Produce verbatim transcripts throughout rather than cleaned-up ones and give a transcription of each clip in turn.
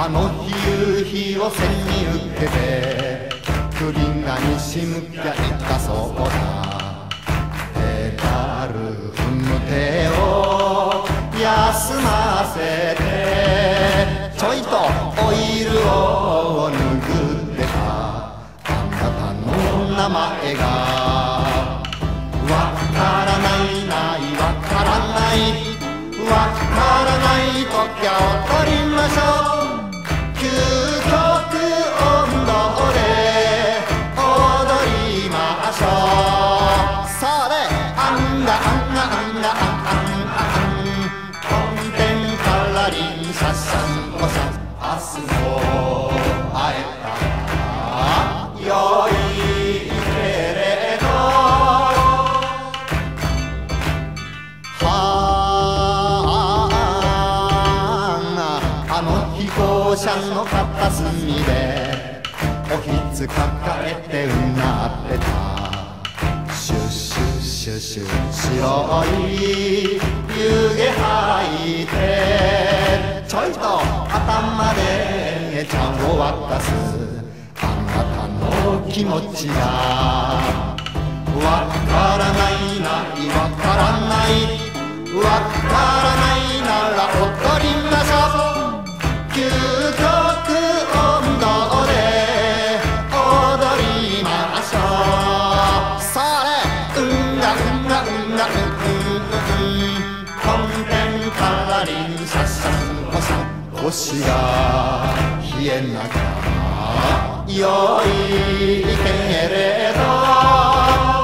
あの日夕日を背に受けてクリンが西向きゃいったそうだ。ペダル踏む手を休ませてちょいとオイルを拭ってたあなたの名前がわからないないわからないわからないときゃ踊りましょう究極音頭で踊りましょう。それあんがあんがあんがあんあんあん本店からリンシャシャンコシャン明日も会えたらよいけれどあの飛行車の片隅でおひつ抱えてうなってたシュシュシュシュ白い湯気吐いてちょいと頭で茶を沸かすあなたの気持ちがわからないないわからないわからないなら踊りましょう究極音頭で踊りましょう。それうんがうんがうんがうんうんうん本店からリンシャシャンコシャン腰が冷えなきゃよいけれど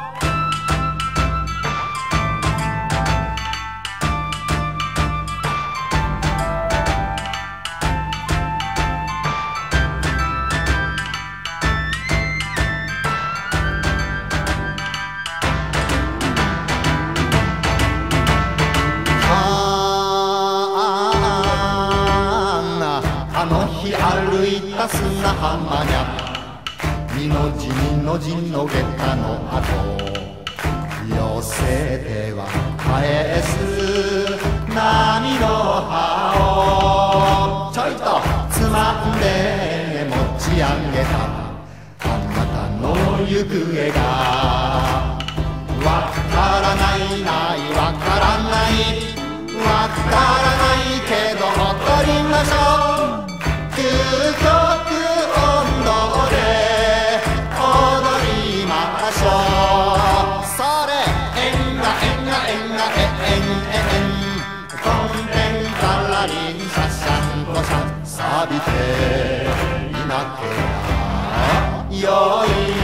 あの日歩いた砂浜にゃ二の字二の字の下駄の跡寄せては返す波の葉をちょいとつまんで持ち上げたあなたの行方がわからないないわからないわからないけど踊りましょう究極音頭で踊りましょう。それえんがえんがえんがええんえん本店からリンシャシャンコシャン錆びていなけりゃよい